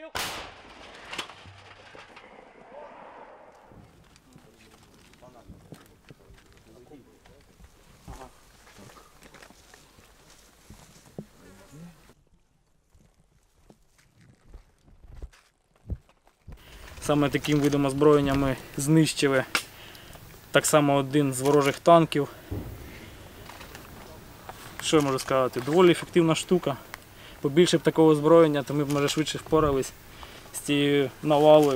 Постріл! Саме таким видом озброєння ми знищили так само один з ворожих танків. Що я можу сказати? Доволі ефективна штука. Побільше б такого озброєння, то ми б, може, швидше впорались з цією навалою.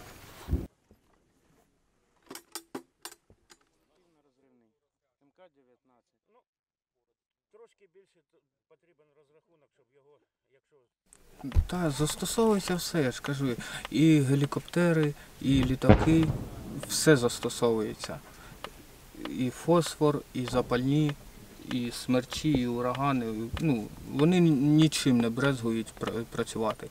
Трошки більше потрібен розрахунок, щоб його, якщо... Так, застосовується все, я ж кажу. І гелікоптери, і літаки, все застосовується. І фосфор, і запальні, і смерчі, і урагани. Ну, вони нічим не брезгують працювати.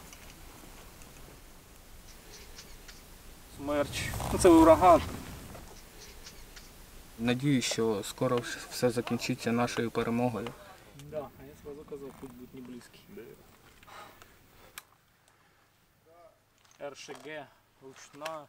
Смерч. Це ураган. Надіюсь, що скоро все закінчиться нашою перемогою. Да, а я сразу казав, путь буде не близький. РШГ, ручна.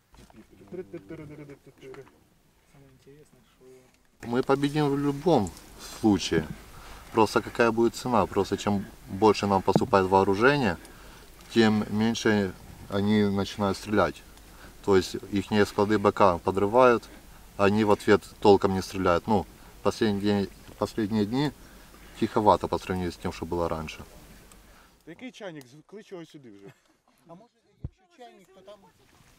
Самое интересное, что... Мы победим в любом случае. Просто какая будет цена? Просто чем больше нам поступает вооружение, тем меньше они начинают стрелять. То есть их склады БК подрывают, они в ответ толком не стреляют. Ну, последние дни тиховато по сравнению с тем, что было раньше. Який чайник? Клич його сюди вже. А може, якщо чайник, то там